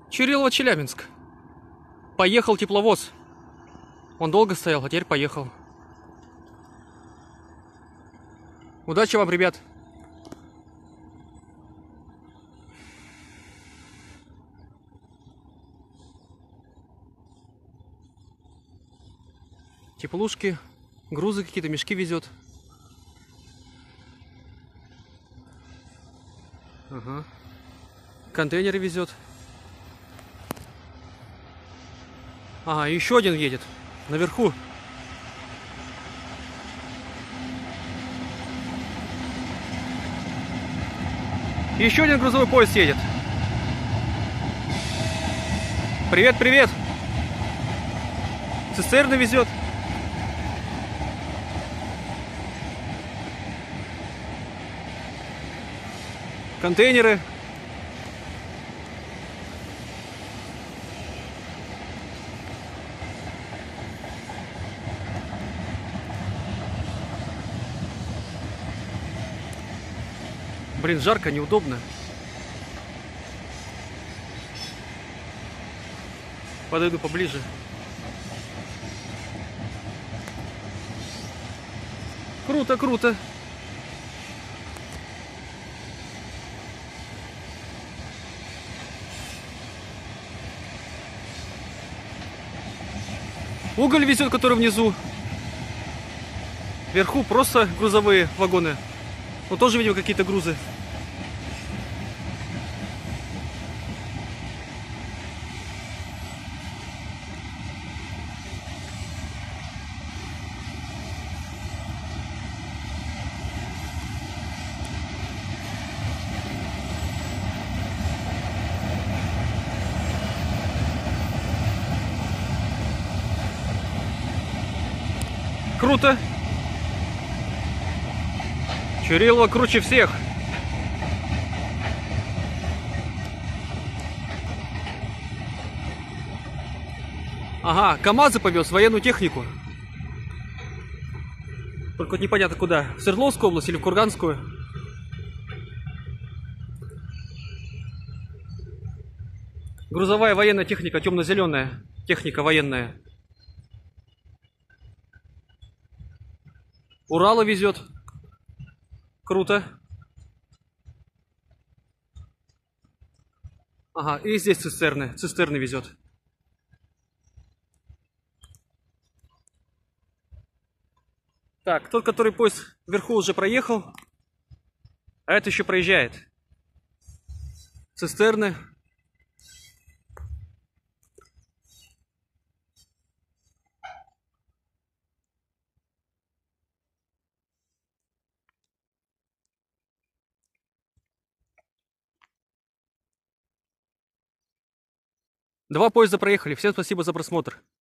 Чурилово-Челябинск. Поехал тепловоз. Он долго стоял, а теперь поехал. Удачи вам, ребят. Теплушки, грузы какие-то, мешки везет. Ага. Контейнеры везет. Ага, еще один едет. Наверху. Еще один грузовой поезд едет. Привет, привет. Цистерны везет. Контейнеры. Блин, жарко, неудобно. Подойду поближе. Круто, круто. Уголь везет, который внизу. Вверху просто грузовые вагоны. Но тоже, видимо, какие-то грузы. Круто. Чурилово круче всех. Ага, КамАЗы повез, военную технику. Только вот непонятно куда. В Свердловскую область или в Курганскую. Грузовая военная техника, темно-зеленая. Техника военная. Уралы везет. Круто. Ага, и здесь цистерны. Цистерны везет. Так, тот, который поезд вверху уже проехал, а это еще проезжает. Цистерны. Два поезда проехали. Всем спасибо за просмотр.